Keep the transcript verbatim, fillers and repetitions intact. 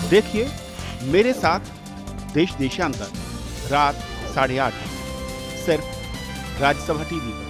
देखिए मेरे साथ देश देशांतर रात साढ़े आठ सिर्फ राज्यसभा टीवी पर।